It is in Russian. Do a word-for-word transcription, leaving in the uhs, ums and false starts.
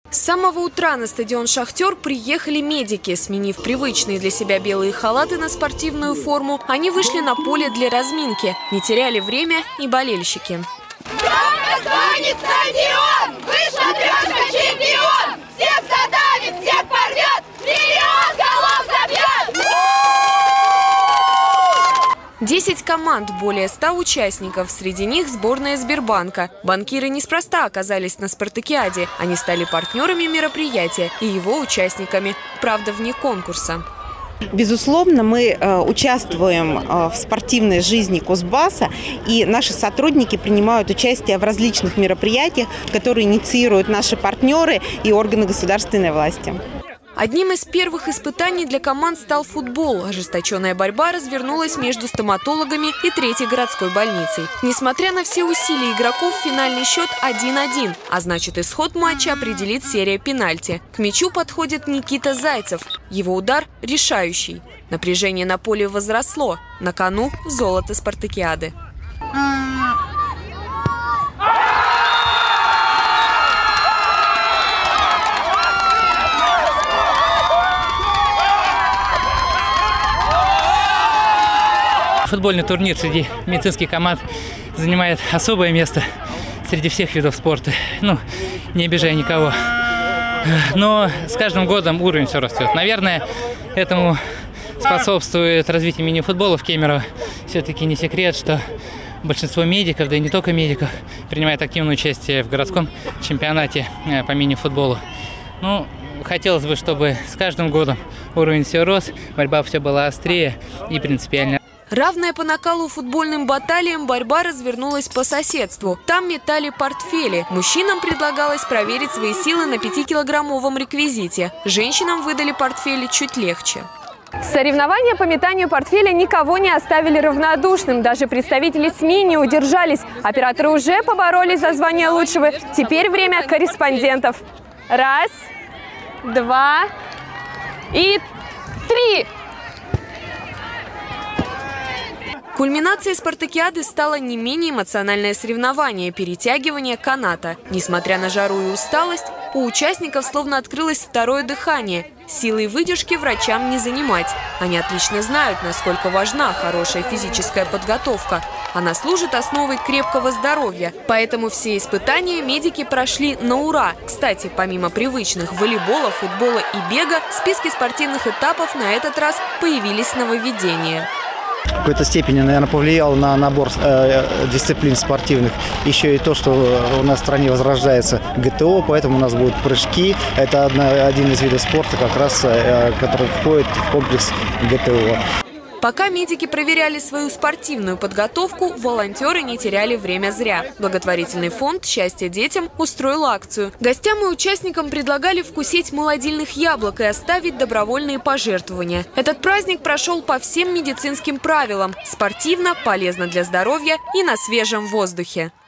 С самого утра на стадион «Шахтер» приехали медики. Сменив привычные для себя белые халаты на спортивную форму, они вышли на поле для разминки. Не теряли время и болельщики. Громко звонит стадион! Вышла трешка чемпион! Всех задавит, всех порвет! Миллион голов забьет! Десять команд, более ста участников. Среди них сборная Сбербанка. Банкиры неспроста оказались на спартакиаде. Они стали партнерами мероприятия и его участниками. Правда, вне конкурса. Безусловно, мы э, участвуем э, в спортивной жизни Кузбасса, и наши сотрудники принимают участие в различных мероприятиях, которые инициируют наши партнеры и органы государственной власти. Одним из первых испытаний для команд стал футбол. Ожесточенная борьба развернулась между стоматологами и Третьей городской больницей. Несмотря на все усилия игроков, финальный счет один-один. А значит, исход матча определит серия пенальти. К мячу подходит Никита Зайцев. Его удар решающий. Напряжение на поле возросло. На кону золото спартакиады. Футбольный турнир среди медицинских команд занимает особое место среди всех видов спорта. Ну, не обижая никого. Но с каждым годом уровень все растет. Наверное, этому способствует развитие мини-футбола в Кемерово. Все-таки не секрет, что большинство медиков, да и не только медиков, принимает активное участие в городском чемпионате по мини-футболу. Ну, хотелось бы, чтобы с каждым годом уровень все рос, борьба все была острее и принципиальнее. Равная по накалу футбольным баталиям борьба развернулась по соседству. Там метали портфели. Мужчинам предлагалось проверить свои силы на пятикилограммовом реквизите. Женщинам выдали портфели чуть легче. Соревнования по метанию портфеля никого не оставили равнодушным. Даже представители СМИ не удержались. Операторы уже поборолись за звание лучшего. Теперь время корреспондентов. Раз, два и три. Кульминацией спартакиады стало не менее эмоциональное соревнование – перетягивание каната. Несмотря на жару и усталость, у участников словно открылось второе дыхание. Силы и выдержки врачам не занимать. Они отлично знают, насколько важна хорошая физическая подготовка. Она служит основой крепкого здоровья. Поэтому все испытания медики прошли на ура. Кстати, помимо привычных волейбола, футбола и бега, в списке спортивных этапов на этот раз появились нововведения. В какой-то степени, наверное, повлиял на набор э, дисциплин спортивных еще и то, что у нас в стране возрождается ГТО, поэтому у нас будут прыжки. Это одна, один из видов спорта, как раз, э, который входит в комплекс ГТО. Пока медики проверяли свою спортивную подготовку, волонтеры не теряли время зря. Благотворительный фонд «Счастье детям» устроил акцию. Гостям и участникам предлагали вкусить молодильных яблок и оставить добровольные пожертвования. Этот праздник прошел по всем медицинским правилам. Спортивно, полезно для здоровья и на свежем воздухе.